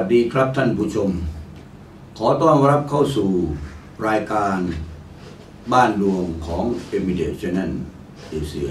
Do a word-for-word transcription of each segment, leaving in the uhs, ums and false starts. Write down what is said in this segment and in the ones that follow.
ดีครับท่านผู้ชมขอต้อนรับเข้าสู่รายการบ้านดวงของ Immediate Channel เอเชีย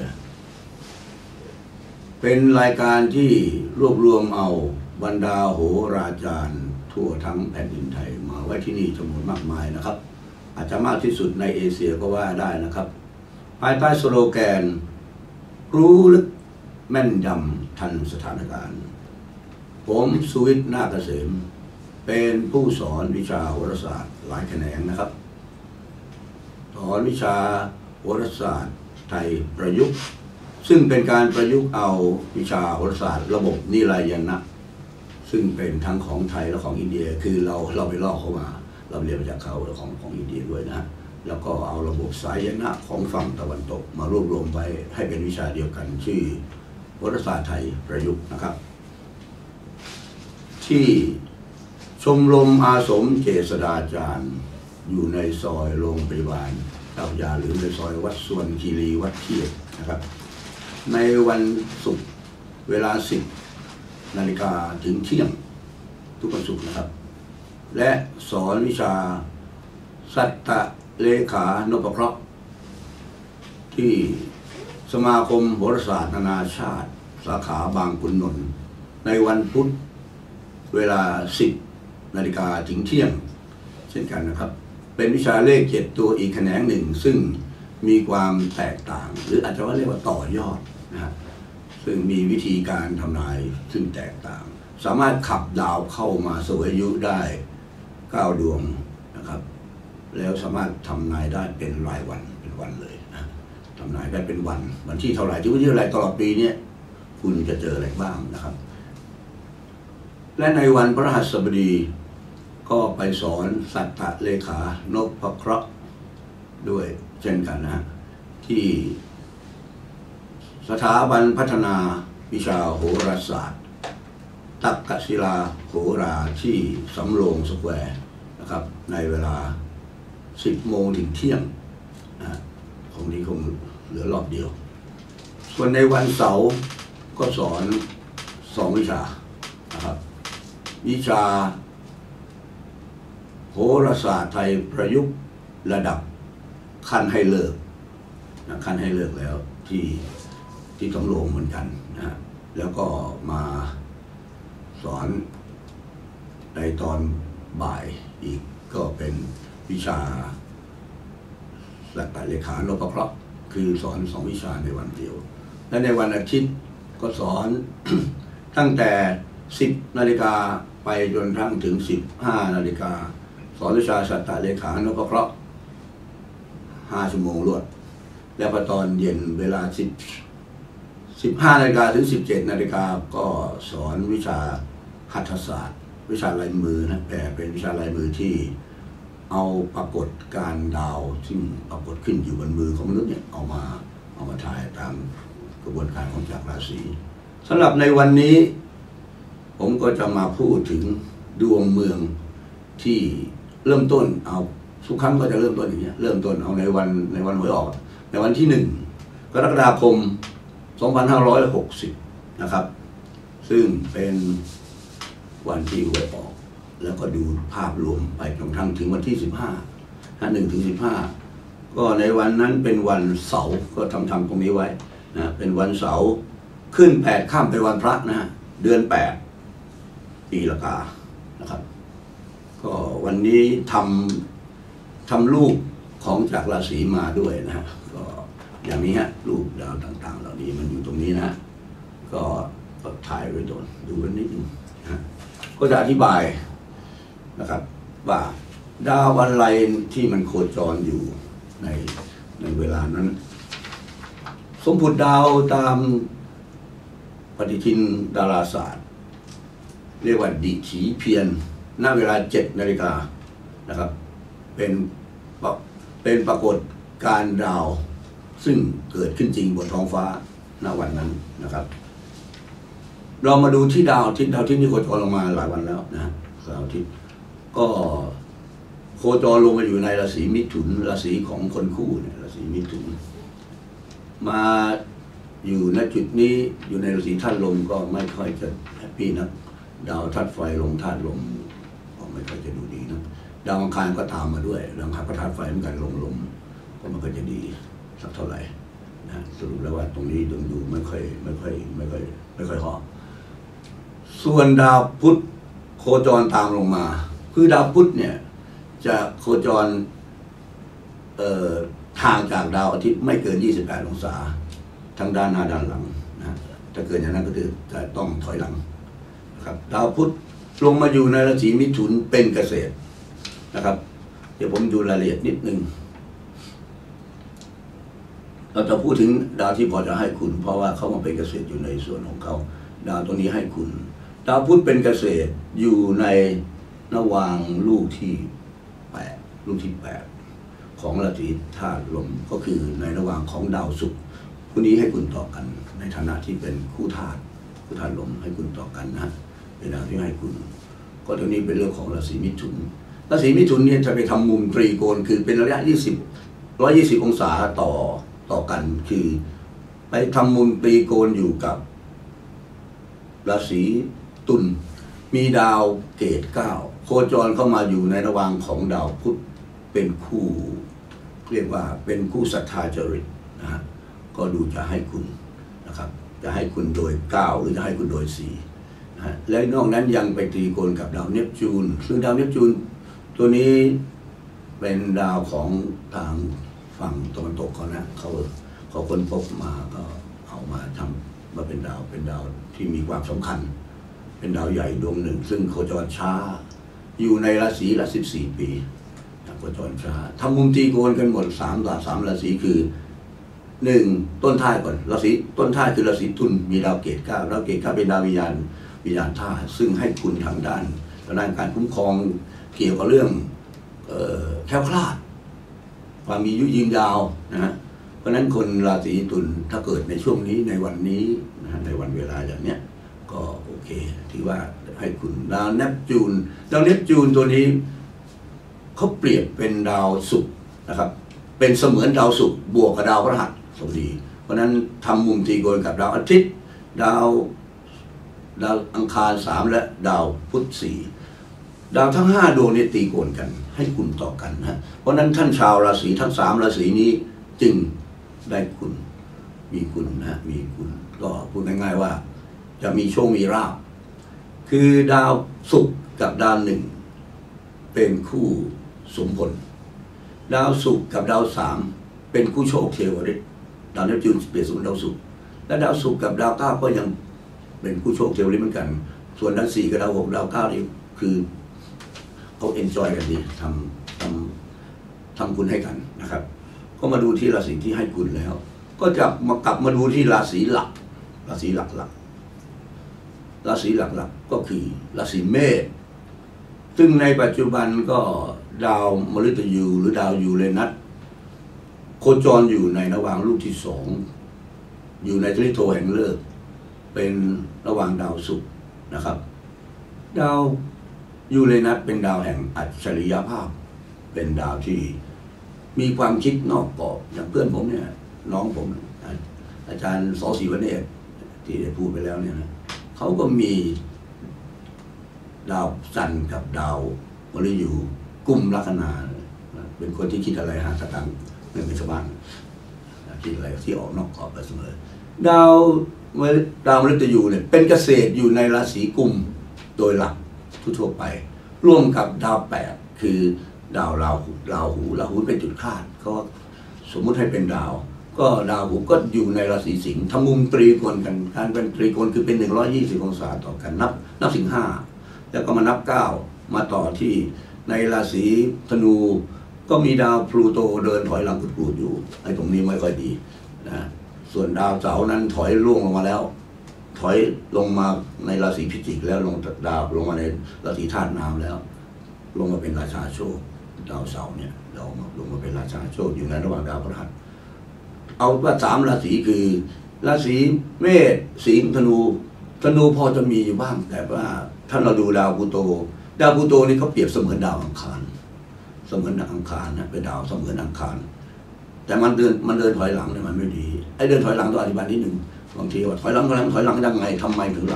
เป็นรายการที่รวบรวมเอาบรรดาโหราจารย์ทั่วทั้งแผ่นดินไทยมาไว้ที่นี่จำนวนมากมายนะครับอาจจะมากที่สุดในเอเชียก็ว่าได้นะครับภายใต้สโลแกนรู้ลึกแม่นยำทันสถานการณ์ผมสุวิทย์นาคเกษมเป็นผู้สอนวิชาโหราศาสตร์หลายแขนงนะครับสอนวิชาโหราศาสตร์ไทยประยุกต์ซึ่งเป็นการประยุกต์เอาวิชาโหราศาสตร์ระบบนิรายณะซึ่งเป็นทั้งของไทยและของอินเดียคือเราเราไปลอกเขามาเราเรียนมาจากเขาและของของอินเดียด้วยนะแล้วก็เอาระบบสายณะของฝั่งตะวันตกมารวบรวมไว้ให้เป็นวิชาเดียวกันชื่อโหราศาสตร์ไทยประยุกต์นะครับที่ชมรมอาสมเจษฎาจารย์อยู่ในซอยโรงพยาบาลเจ้าพระยาหรือในซอยวัดสวนคีรีวัดเทียบนะครับในวันศุกร์เวลาสิบนาฬิกาถึงเที่ยงทุกวันศุกร์นะครับและสอนวิชาสัตตเลขานพเคราะห์ที่สมาคมโหราศาสตร์นานาชาติสาขาบางขุนนนท์ในวันพุธเวลาสิบนาฬิกาถึงเที่ยงเช่นกันนะครับเป็นวิชาเลขเจ็ดตัวอีกแขนงหนึ่งซึ่งมีความแตกต่างหรืออาจจะว่าเรียกว่าต่อยอดนะฮะซึ่งมีวิธีการทำนายซึ่งแตกต่างสามารถขับดาวเข้ามาสวยอายุได้เก้าดวงนะครับแล้วสามารถทำนายได้เป็นรายวันเป็นวันเลยนะทำนายได้เป็นวันวันที่เท่าไหร่ที่วันที่เท่าไหร่ตลอดปีนี้คุณจะเจออะไรบ้างนะครับและในวันพฤหัสบดีก็ไปสอนสัตตเลขานพเคราะห์ด้วยเช่นกันนะที่สถาบันพัฒนาวิชาโหราศาสตร์ตักกศิลาโหราที่สำโรงสแควร์นะครับในเวลาสิบโมงถึงเที่ยงนะคงนี้คงเหลือรอบเดียวส่วนในวันเสาร์ก็สอนสองวิชานะครับวิชาโหราศาสตร์ไทยประยุกต์ระดับขั้นให้เลิกนะขั้นให้เลิกแล้วที่ที่สำโรงเหมือนกันนะแล้วก็มาสอนในตอนบ่ายอีกก็เป็นวิชาสัตตเลขานพเคราะห์คือสอนสองวิชาในวันเดียวและในวันอาทิตย์ก็สอน ตั้งแต่สิบนาฬิกาไปจนทั้งถึงสิบห้านาฬิกาสอนวิชาสัตตเลขานพเคราะห์ห้าชั่วโมงรวดแล้วพอตอนเย็นเวลาสิบสิบห้านาฬิกาถึงสิบเจ็ดนาฬิกาก็สอนวิชาหัตถศาสตร์วิชาลายมือนะแต่เป็นวิชาลายมือที่เอาปรากฏการดาวซึ่งปรากฏขึ้นอยู่บนมือของมนุษย์เนี่ยเอามาเอามาถ่ายตามกระบวนการของจักรราศีสำหรับในวันนี้ผมก็จะมาพูดถึงดวงเมืองที่เริ่มต้นเอาทุกครั้งก็จะเริ่มต้นอย่างนี้เริ่มต้นเอาในวันในวันหวยออกในวันที่หนึ่งกรกฎาคมสองพันห้าร้อยหกสิบนะครับซึ่งเป็นวันที่หวยออกแล้วก็ดูภาพรวมไปจนกระทั่งถึงวันที่สิบห้านะหนึ่งถึงสิบห้าก็ในวันนั้นเป็นวันเสาร์ก็ทำทำตรงนี้ไว้นะเป็นวันเสาร์ขึ้นแปดข้ามไปวันพระนะฮะเดือนแปดปีละกานะครับก็วันนี้ทำทำรูปของจักรราศีมาด้วยนะฮะก็อย่างนี้ฮะรูปดาวต่างๆเหล่านี้มันอยู่ตรงนี้นะก็ก็ถ่ายไว้โดนดูกันนิดนึงนะก็จะอธิบายนะครับว่าดาวอะไรที่มันโคจรอยู่ในในเวลานั้นสมผุดดาวตามปฏิทินดาราศาสตร์เรียกว่าดิฉีเพียนณเวลาเจ็ดนาฬิกานะครับเป็นเป็นปรากฏการดาวซึ่งเกิดขึ้นจริงบนท้องฟ้าณวันนั้นนะครับเรามาดูที่ดาวทิศดาวทิศนี่โคจรลงมาหลายวันแล้วนะดาวทิศก็โคจรลงมาอยู่ในราศีมิถุนราศีของคนคู่เนี่ยราศีมิถุนมาอยู่ณจุดนี้อยู่ในราศีธาตุลมก็ไม่ค่อยจะแฮปปี้นะดาวธาตุไฟลงธาตุลมก็ไม่ค่อยจะดูดีนะดาวอังคารก็ตามมาด้วยดาวอังคารก็ธาตุไฟเหมือนกันลงลมก็ไม่ค่อยจะดีสักเท่าไหร่นะสรุปแล้วว่าตรงนี้ดูดูไม่ค่อยไม่ค่อยไม่ค่อยไม่ค่อยเหาะส่วนดาวพุธโคจรตามลงมาคือดาวพุธเนี่ยจะโคจรเอ่อห่างจากดาวอาทิตย์ไม่เกินยี่สิบแปดองศาทั้งด้านหน้าด้านหลังนะถ้าเกินอย่างนั้นก็คือจะต้องถอยหลังนะครับดาวพุธลงมาอยู่ในราศีมิถุนเป็นเกษตรนะครับเดี๋ยวผมดูรายละเอียดนิดนึงเราจะพูดถึงดาวที่พอจะให้คุณเพราะว่าเขามาเป็นเกษตรอยู่ในส่วนของเขาดาวตัวนี้ให้คุณดาวพุธเป็นเกษตรอยู่ในระหว่างลูกที่แปดลูกที่แปดของราศีธาตุลมก็คือในระหว่างของดาวศุกร์คู่นี้ให้คุณต่อกันในฐานะที่เป็นคู่ธาตุคู่ธาตุลมให้คุณต่อกันนะเป็นดาวที่ให้คุณก็ตรงนี้เป็นเรื่องของราศีมิถุนราศีมิถุนเนี่ยจะไปทำมุมตรีโกณคือเป็นระยะยี่สิบร้อยยี่สิบองศาต่อต่อกันคือไปทำมุมตรีโกณอยู่กับราศีตุลมีดาวเกตเก้าโคจรเข้ามาอยู่ในระหว่างของดาวพุธเป็นคู่เรียกว่าเป็นคู่ศรัทธาจริตนะฮะก็ดูจะให้คุณนะครับจะให้คุณโดยเก้าหรือจะให้คุณโดยสี่นะฮะและนอกนั้นยังไปตรีโกณกับดาวเนปจูนซึ่งดาวเนปจูนตัวนี้เป็นดาวของทางฝั่งตะวันตกเขานะเขาเขาค้นพบมาก็เอามาทำมาเป็นดาวเป็นดาวที่มีความสำคัญเป็นดาวใหญ่ดวงหนึ่งซึ่งโคจรช้าอยู่ในราศีละสิบสี่ปีโคจรช้าทำมุมตรีโกณกันหมดสามราสามราศีคือหนึ่งต้นท้ายก่อนราศีต้นท้ายคือราศีตุลมีดาวเกตเก้าดาวเกตเก้าเป็นดาววิญญาณวิญญาณธาตุซึ่งให้คุณทางด้านทางด้านการคุ้มครองเกี่ยวกับเรื่องเอ่อแคล้วคลาดความมีอายุยืนยาวนะฮะเพราะนั้นคนราศีตุลถ้าเกิดในช่วงนี้ในวันนี้นะฮะในวันเวลาอย่างเนี้ยก็โอเคที่ว่าให้คุณดาวเนปจูนดาวเนปจูนตัวนี้เขาเปรียบเป็นดาวศุกร์นะครับเป็นเสมือนดาวศุกร์บวกกับดาวพฤหัสบดีเพราะนั้นทำมุมตรีโกณกับดาวอาทิตย์ดาวดาวอังคารสามและดาวพุธสี่ดาวทั้งห้าดวงนี้ตีโกณกันให้คุณต่อกันนะเพราะนั้นท่านชาวราศีทั้งสามราศีนี้จึงได้คุณมีคุณนะมีคุณก็พูดง่ายๆว่าจะมีโชคมีราภคือดาวศุกร์กับดาวหนึ่งเป็นคู่สมผลดาวศุกร์กับดาวสามเป็นคู่โชคเทวฤทธิ์ดาวเนปจูนเปรียบเสมือนดาวศุกร์และดาวศุกร์กับดาวเก้าก็ยังเป็นคู่โชคเทวฤทธิ์เหมือนกันส่วนดาวสี่กับดาวหกดาวเก้านี่คือเขาเอนจอยกันดีทำทำทำคุณให้กันนะครับก็มาดูที่ราศีที่ให้คุณแล้วก็จะมากลับมาดูที่ราศีหลักราศีหลักหลักราศีหลักหลักก็คือราศีเมษซึ่งในปัจจุบันก็ดาวมฤตยูหรือดาวยูเรนัสโคจรอยู่ในระหว่างลูกที่สองอยู่ในทริโทแห่งฤกษ์เป็นระหว่างดาวศุกร์นะครับดาวยูเรนัสเป็นดาวแห่งอัจฉริยภาพเป็นดาวที่มีความคิดนอกกรอบอย่างเพื่อนผมเนี่ยน้องผมอาจารย์สอศิวเนศที่ได้พูดไปแล้วเนี่ยนะเขาก็มีดาวจันทร์กับดาวมฤตยูกุมลัคนาเป็นคนที่คิดอะไรหาสตางค์ไม่เป็นชาวบ้านคิดอะไรที่ออกนอกกรอบไปเสมอดาวดาวมฤตยูเนี่ยเป็นเกษตรอยู่ในราศีกุมโดยหลักทั่วไปร่วมกับดาวแปดคือดาวราหูราหูราหูเป็นจุดคาดก็สมมุติให้เป็นดาวก็ดาวหูก็อยู่ในราศีสิงห์ทำมุมตรีโกณกันการเป็นตรีโกณคือเป็นหนึ่งร้อยยี่สิบองศาต่อกันนับนับสิงห้าแล้วก็มานับเก้ามาต่อที่ในราศีธนูก็มีดาวพลูโตเดินถอยหลังกุดกูดอยู่ไอ้ตรงนี้ไม่ค่อยดีนะส่วนดาวเสาร์นั้นถอยล่วงลงมาแล้วถอยลงมาในราศีพิจิกแล้วลงดาวลงมาในราศีธาตุน้ำแล้วลงมาเป็นราชาโชคดาวเสาร์เนี่ยเราลงมาเป็นราชาโชคอยู่ในระหว่างดาวพฤหัสเอาว่าสามราศีคือราศีเมษสิงห์ธนูธนูพอจะมีอยู่บ้างแต่ว่าถ้าเราดูดาวพลูโตดาวพลูโตนี่เขาเปรียบเสมือนดาวอังคารเสมือนดาวอังคารนะเป็นดาวเสมือนอังคารแต่มันเดินมันเดินถอยหลังเนี่ยมันไม่ดีไอ้เดินถอยหลังต้องอธิบายนิดหนึ่งบางทีว่าถอยหลังถอยหลังถอยหลังยังไงทำไมถึงหลัง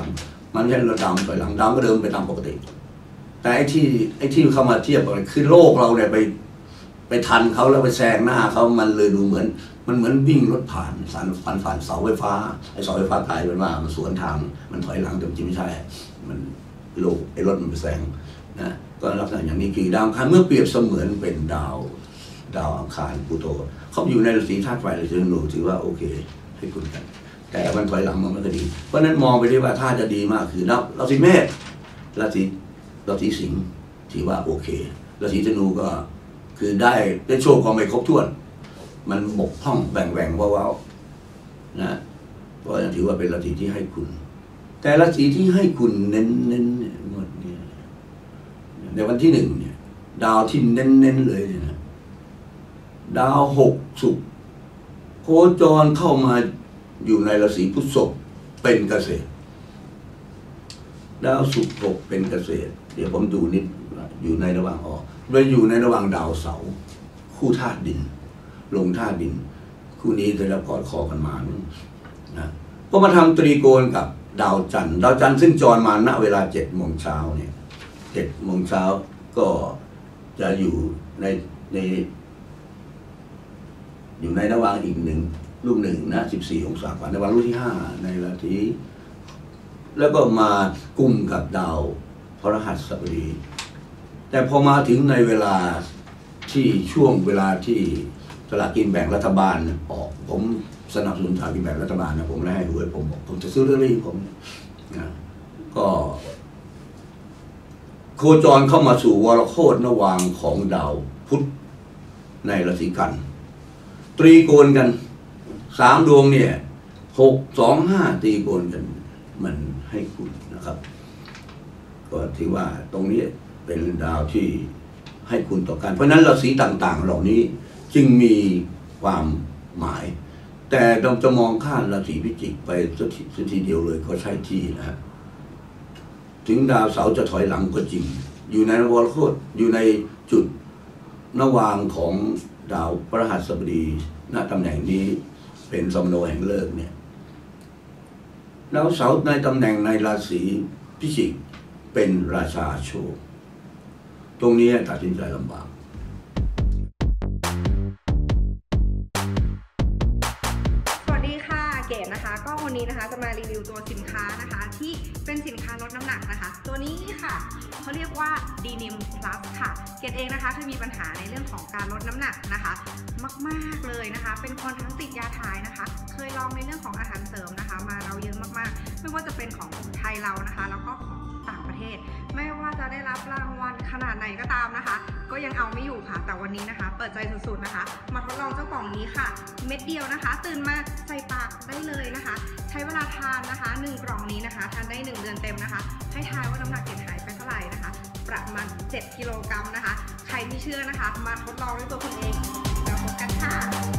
มันไม่ใช่เราดาวถอยหลังดาวก็เดินไปตามปกติแต่ไอ้ที่ไอ้ที่เข้ามาเทียบกันคือโลกเราเนี่ยไปไปทันเขาแล้วไปแซงหน้าเขามันเลยดูเหมือนมันเหมือนวิ่งรถผ่านสารผ่านผ่านเสาไฟฟ้าไอ้เสาไฟฟ้ากลายเป็นว่ามันสวนทางมันถอยหลังแต่จริงไม่ใช่มันโลกไอ้รถมันไปแซงนะก็ลักษณะอย่างนี้คือดาวอังคารเมื่อเปรียบเสมือนเป็นดาวดาวอังคารพลูโตเขาอยู่ในราศีธาตุไฟราศีธนูถือว่าโอเคให้คุณกันแต่มันถอยหลังมันไม่ค่อยดีเพราะนั้นมองไปที่ว่าถ้าจะดีมากคือราศีเมษราศีราศีสิงห์ถือว่าโอเคราศีธนูก็คือได้ได้โชว์ความไม่ครบถ้วนมันบกพร่องแบ่งแบ่งว่าๆนะเพราะถือว่าเป็นราศีที่ให้คุณแต่ราศีที่ให้คุณเน้นเน้นเนี่ยงวดนี้ในวันที่หนึ่งเนี่ยดาวที่เน้นเน้นเลยเนี่ยนะดาวหกศุกร์โคจรเข้ามาอยู่ในราศีพฤษภเป็นเกษตรดาวศุกร์หกเป็นเกษตรเดี๋ยวผมดูนิดอยู่ในระหว่างออกโดยอยู่ในระหว่างดาวเสาร์คู่ธาตุดินลงธาตุดินคู่นี้เคยรับกอดคอกันมานะก็มาทำตรีโกณกับดาวจันทร์ดาวจันทร์ซึ่งจรมาณเวลาเจ็ดโมงเช้าเนี่ยเจ็ดโมงเช้าก็จะอยู่ในในอยู่ในระหว่างอีกหนึ่งลูกหนึ่งนะสิบสี่องศากว่าในวันลูกที่ห้าในราศีแล้วก็มากุมกับดาวพฤหัสบดีแต่พอมาถึงในเวลาที่ช่วงเวลาที่สลากกินแบ่งรัฐบาลออกผมสนับสนุนสลากกินแบ่งรัฐบาลนะผมให้หวยผมบอกผมจะซื้อลอตเตอรี่ผมนะก็โคจรเข้ามาสู่วรโคตรระหว่างของดาวพุธในราศีกันตรีโกณกันสามดวงเนี่ยหกสองห้าตรีโกณกันมันให้คุณนะครับก็ถือว่าตรงนี้เป็นดาวที่ให้คุณต่อกันเพราะนั้นราศีต่างๆเหล่านี้จึงมีความหมายแต่เราจะมองข้ามราศีพิจิกไปสักทีเดียวเลยก็ใช่ที่นะฮะถึงดาวเสาร์จะถอยหลังก็จริงอยู่ในวรโคตรอยู่ในจุดระหว่างของดาวพฤหัสบดีณตำแหน่งนี้เป็นสมโนแห่งเลิกเนี่ยดาวเสาร์ในตำแหน่งในราศีพิจิกเป็นราชาโชคตรงนี้ตัดสินใจลำบากสวัสดีค่ะเกดนะคะก็วันนี้นะคะจะมารีวิวตัวสินค้านะคะที่เป็นสินค้าลดน้ำหนักนะคะตัวนี้ค่ะเขาเรียกว่า ดี นิม พลัส ค่ะเกดเองนะคะเคยมีปัญหาในเรื่องของการลดน้ำหนักนะคะมากๆเลยนะคะเป็นคนทั้งติดยาถ่ายนะคะเคยลองในเรื่องของอาหารเสริมนะคะมาเราเยอะมากๆไม่ว่าจะเป็นของไทยเรานะคะแล้วก็ของต่างประเทศไม่ว่าจะได้รับรางวัลขนาดไหนก็ตามนะคะก็ยังเอาไม่อยู่ค่ะแต่วันนี้นะคะเปิดใจสุดๆนะคะมาทดลองเจ้ากล่องนี้ค่ะเม็ดเดียวนะคะตื่นมาใส่ปากได้เลยนะคะใช้เวลาทานนะคะหนึ่งกล่องนี้นะคะทานได้หนึ่งเดือนเต็มนะคะให้ทายว่าน้ำหนักเกดหายไปเท่าไหร่นะคะประมาณเจ็ดกิโลกรัมนะคะใครที่เชื่อนะคะมาทดลองด้วยตัวคุณเองแล้วพบกันค่ะ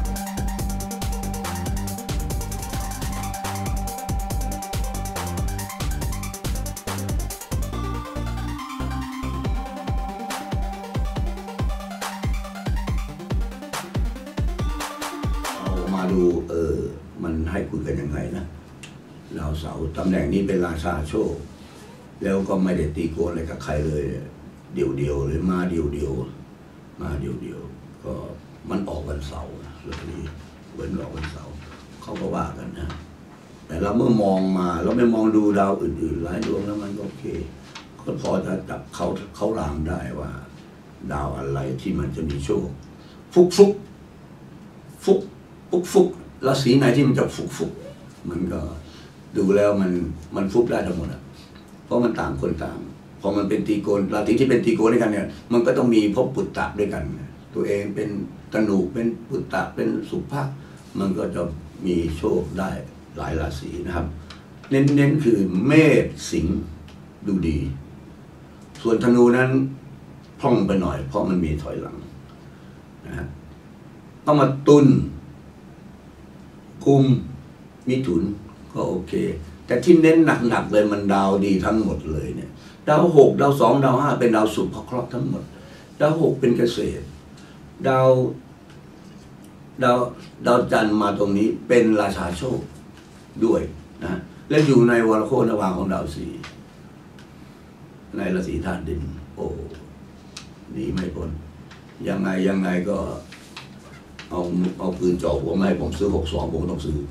มาดูเออมันให้คุยกันยังไงนะดาวเสาร์ตำแหน่งนี้เป็นราชาโชคแล้วก็ไม่ได้ตีโกนอะไรกับใครเลยเดี่ยวเดียวเลยมาเดี่ยวเดียวมาเดี่ยวเดียวก็มันออกวันเสาร์เรื่องนี้เหมือนออกวันเสาร์เขาก็ว่ากันนะแต่เราเมื่อมองมาเราไม่มองดูดาวอื่นๆหลายดวงแล้วมันก็โอเคก็พอจะจับเขาเขารามได้ว่าดาวอะไรที่มันจะมีโชคฟุกฟุกฟุกฟุกฟุกราศีไหนที่มันจะฟุกฟุกมันก็ดูแล้วมันมันฟุกได้ทั้งหมดอ่ะเพราะมันต่างคนต่างพอมันเป็นตีโกนราศีที่เป็นตีโกนด้วยกันเนี่ยมันก็ต้องมีภพปุตตะด้วยกันตัวเองเป็นธนูเป็นปุตตะเป็นสุภะมันก็จะมีโชคได้หลายราศีนะครับเน้นๆคือเมษสิงห์ดูดีส่วนธนูนั้นพร่องไปหน่อยเพราะมันมีถอยหลังนะฮะต้องมาตุนกุมมิถุนก็โอเคแต่ที่เน้นหนักๆเลยมันดาวดีทั้งหมดเลยเนี่ยดาวหกดาวสองดาวห้าเป็นดาวสุภเคราะห์ทั้งหมดดาวหกเป็นเกษตรดาวดาวดาวจันทร์มาตรงนี้เป็นราชาโชคด้วยนะและอยู่ในวรโคตรวางของดาวสีในราศีธาตุดินโอ้นี่ไม่พ้นยังไงยังไงก็เอาเอาปืนจ่อผมให้ผมซื้อหกสองผมต้องซื้อ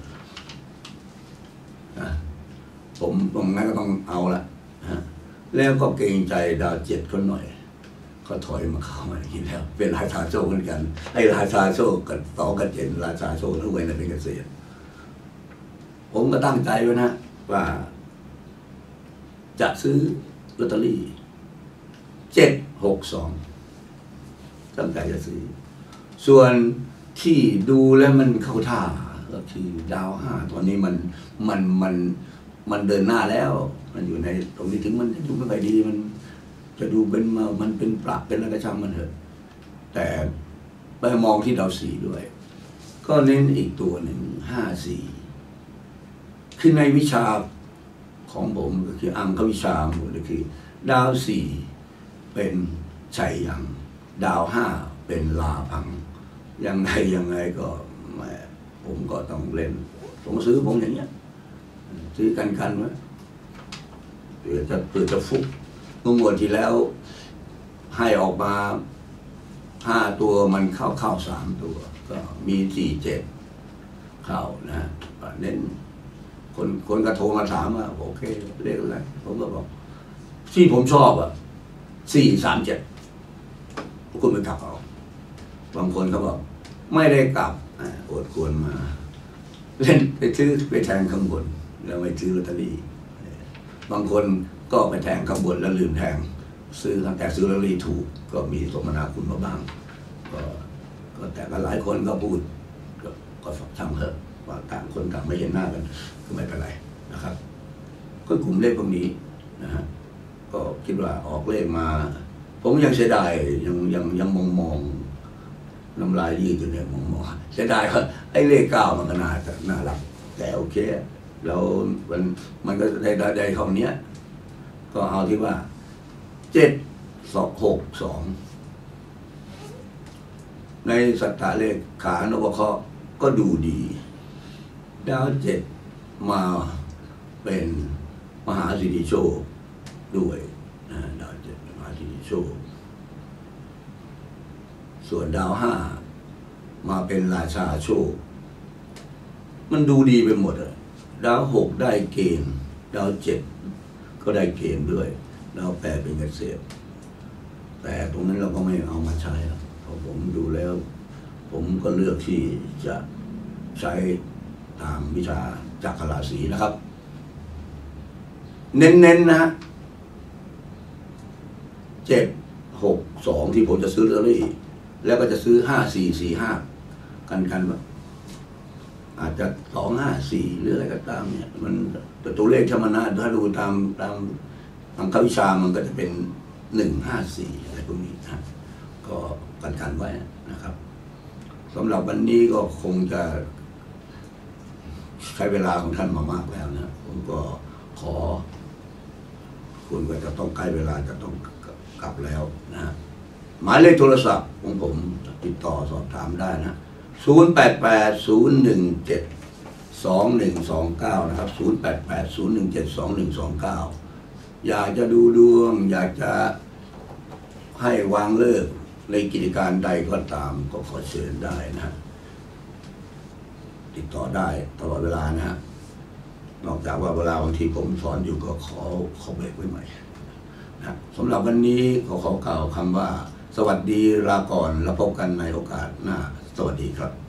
นะผมตรงนั้นก็ต้องเอาละฮะแล้วก็เกรงใจดาวเจ็ดคนหน่อยเขาถอยมาเข้ามากินแล้วเป็นราชาโชคเหมือนกันไอ้ราชาโชคกับสองกับเจ็ดราชาโชคทั้งเวรเป็นเกษตรผมก็ตั้งใจไว้นะว่าจะซื้อลอตเตอรี่เจ็ดหกสองตั้งใจจะซื้อส่วนที่ดูแล้วมันเข้าท่าก็คือดาวห้าตอนนี้มันมันมันมันเดินหน้าแล้วมันอยู่ในตรงนี้ถึงมันจะดูไม่ค่อยดีมันจะดูเป็นมามันเป็นปรับเป็นอะไรก็ช่างมันเถอะแต่ไปมองที่ดาวสี่ด้วยก็เน้นอีกตัวหนึ่งห้าสี่คือในวิชาของผมก็คืออังควิชาหมดก็คือดาวสี่เป็นชัยยังดาวห้าเป็นลาพังยังไงยังไงก็แม่ผมก็ต้องเล่นผมซื้อผมอย่างเงี้ยซื้อกันกันไว้เผื่อจะเผื่อจะฟุกเมื่อวันที่แล้วให้ออกมาห้าตัวมันเข้าเข้าสามตัวก็มีสี่เจ็ดเข้านะเน้นคนคนก็โทรมาถามว่าโอเคเรียกอะไรผมก็บอกที่ผมชอบอ่ะสี่สามเจ็ดคุณไปกลับเอาบางคนเขาบอกไม่ได้กลับอดควรมาเล่นไปซื้อไปแทงข้างบนแล้วไม่ซื้อลอตเตอรี่บางคนก็ไปแทงข้างบนแล้วลืมแทงซื้อตั้งแต่ซื้อลอตเตอรี่ถูกก็มีสมนาคุณมาบ้างก็ก็แต่ก็หลายคนก็พูดก็ก็ช่างเถอะว่าต่างคนต่างไม่เห็นหน้ากันก็ไม่เป็นไรนะครับก็กลุ่มเลขพวกนี้นะฮะก็คิดว่าออกเลขมาผมยังเสียดายยังยังยังมองมองน้ำลายยืดอยู่เนี่ยมองมองเสียดายว่าไอ้เลขเก้ามันก็น่าจะน่ารักแต่โอเคแล้วมันมันก็ได้ได้ได้เท่านี้ก็เอาที่ว่าเจ็ดสองหกสองในสัตตาเลขขานพเคราะห์ก็ดูดีดาวเจ็ดมาเป็นมหาสิทธิโชคด้วยนะดาวเจ็ดมหาสิทธิโชคส่วนดาวห้ามาเป็นราชาโชคมันดูดีไปหมดอะดาวหกได้เกณฑ์ดาวเจ็ดก็ได้เกณฑ์ด้วยดาวแปดเป็นเกษตรแต่ตรงนั้นเราก็ไม่เอามาใช้แล้วเพราะผมดูแล้วผมก็เลือกที่จะใช้ตามวิชาจักรราศีนะครับเน้นๆ น, นะฮะเจ็ดหกสองที่ผมจะซื้อลอตเตอรี่แล้วก็จะซื้อห้าสี่สี่ห้ากันกันว่าอาจจะสองห้าสี่หรืออะไรก็ตามเนี่ยมันแต่ตัวเลขธรรมนาถ้าดูตามตามทางควิชามันก็จะเป็นหนึ่งห้าสี่อะไรพวกนี้นะก็กันกันไว้นะครับสำหรับวันนี้ก็คงจะใช้เวลาของท่านมามากแล้วนะผมก็ขอคุณก็จะต้องใกล้เวลาจะต้องกลับแล้วนะหมายเลขโทรศัพท์ของผมติดต่อสอบถามได้นะศูนย์แปดแปดศูนย์หนึ่งเจ็ดสองหนึ่งสองเก้านะครับศูนย์แปดแปดศูนย์หนึ่งเจ็ดสองหนึ่งสองเก้าอยากจะดูดวงอยากจะให้วางเลิกในกิจการใดก็ตามก็ขอเชิญได้นะติดต่อได้ตลอดเวลานะฮะนอกจากว่าเวลาบางทีผมสอนอยู่ก็ขอขอเบรกไว้ใหม่นะสำหรับวันนี้ขอขอกล่าวคำว่าสวัสดีลาก่อนแล้วพบกันในโอกาสหน้าสวัสดีครับ